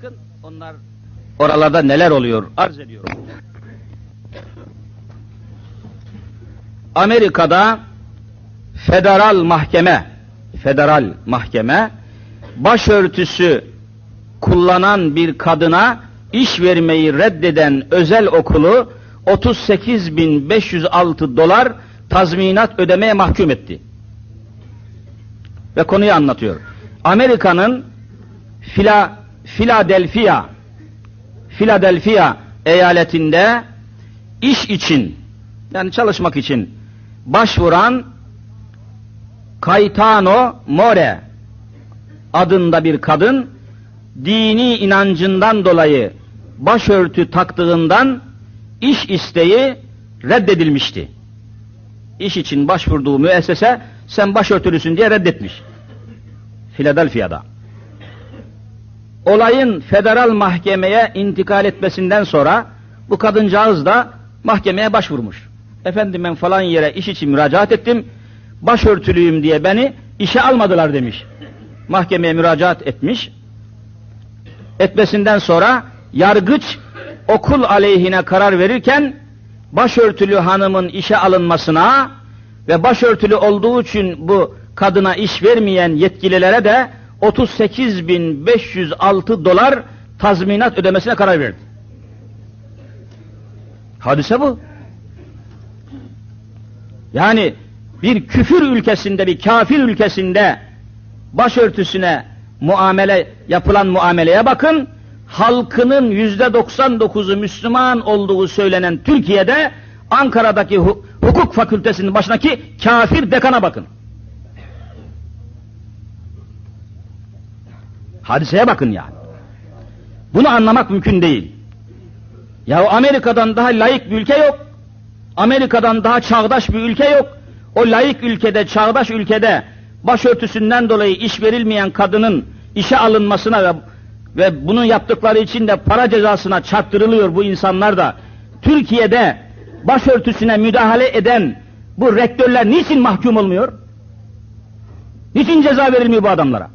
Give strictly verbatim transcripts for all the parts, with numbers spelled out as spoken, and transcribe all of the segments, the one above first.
bakın, onlar oralarda neler oluyor arz ediyorum. Amerika'da federal mahkeme, federal mahkeme başörtüsü kullanan bir kadına iş vermeyi reddeden özel okulu otuz sekiz bin beş yüz altı dolar tazminat ödemeye mahkum etti. Ve konuyu anlatıyor. Amerika'nın Fila, Philadelphia, Philadelphia eyaletinde iş için, yani çalışmak için başvuran Caetano More adında bir kadın, dini inancından dolayı başörtü taktığından iş isteği reddedilmişti. İş için başvurduğu müessese sen başörtülüsün diye reddetmiş. Philadelphia'da. Olayın federal mahkemeye intikal etmesinden sonra bu kadıncağız da mahkemeye başvurmuş. Efendim ben falan yere iş için müracaat ettim, başörtülüyüm diye beni işe almadılar demiş. Mahkemeye müracaat etmiş. Etmesinden sonra yargıç okul aleyhine karar verirken başörtülü hanımın işe alınmasına ve başörtülü olduğu için bu kadına iş vermeyen yetkililere de otuz sekiz bin beş yüz altı dolar tazminat ödemesine karar verdi. Hadise bu. Yani bir küfür ülkesinde, bir kafir ülkesinde başörtüsüne muamele, yapılan muameleye bakın, halkının yüzde doksan dokuzu Müslüman olduğu söylenen Türkiye'de Ankara'daki hu hukuk fakültesinin başındaki kafir dekana bakın. Hadiseye bakın yani. Bunu anlamak mümkün değil. Ya Amerika'dan daha layık bir ülke yok. Amerika'dan daha çağdaş bir ülke yok. O layık ülkede, çağdaş ülkede başörtüsünden dolayı iş verilmeyen kadının işe alınmasına ve ve bunun yaptıkları için de para cezasına çarptırılıyor bu insanlar da. Türkiye'de başörtüsüne müdahale eden bu rektörler niçin mahkum olmuyor? Niçin ceza verilmiyor bu adamlara?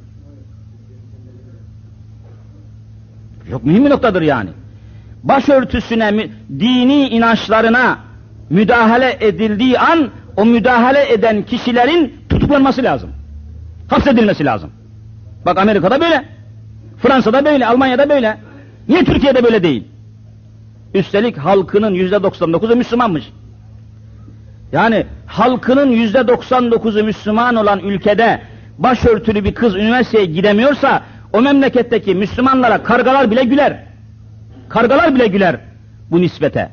Çok mühim bir noktadır yani. Başörtüsüne, dini inançlarına müdahale edildiği an o müdahale eden kişilerin tutuklanması lazım. Hapsedilmesi lazım. Bak Amerika'da böyle. Fransa'da böyle, Almanya'da böyle. Niye Türkiye'de böyle değil? Üstelik halkının yüzde doksan dokuzu Müslümanmış. Yani halkının yüzde doksan dokuzu Müslüman olan ülkede başörtülü bir kız üniversiteye gidemiyorsa o memleketteki Müslümanlara kargalar bile güler. Kargalar bile güler bu nispete.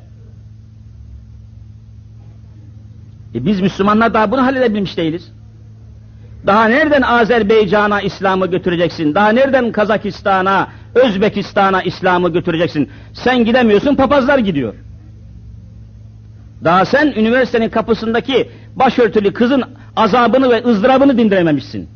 E biz Müslümanlar daha bunu halledebilmiş değiliz. Daha nereden Azerbaycan'a İslam'ı götüreceksin? Daha nereden Kazakistan'a, Özbekistan'a İslam'ı götüreceksin? Sen gidemiyorsun, papazlar gidiyor. Daha sen üniversitenin kapısındaki başörtülü kızın azabını ve ızdırabını dindirememişsin.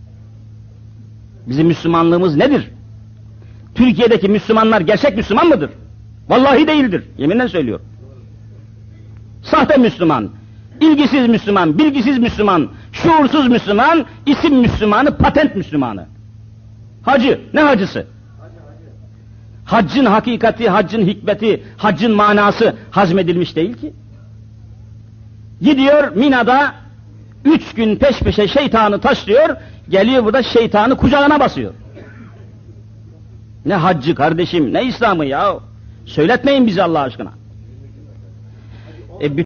Bizim Müslümanlığımız nedir? Türkiye'deki Müslümanlar gerçek Müslüman mıdır? Vallahi değildir. Yeminle söylüyorum. Sahte Müslüman, ilgisiz Müslüman, bilgisiz Müslüman, şuursuz Müslüman, isim Müslümanı, patent Müslümanı. Hacı, ne hacısı? Haccın hakikati, haccın hikmeti, haccın manası hazmedilmiş değil ki. Gidiyor Mina'da üç gün peş peşe şeytanı taşlıyor, geliyor burada şeytanı kucağına basıyor. Ne haccı kardeşim, ne İslam'ı ya? Söyletmeyin bizi Allah aşkına. E,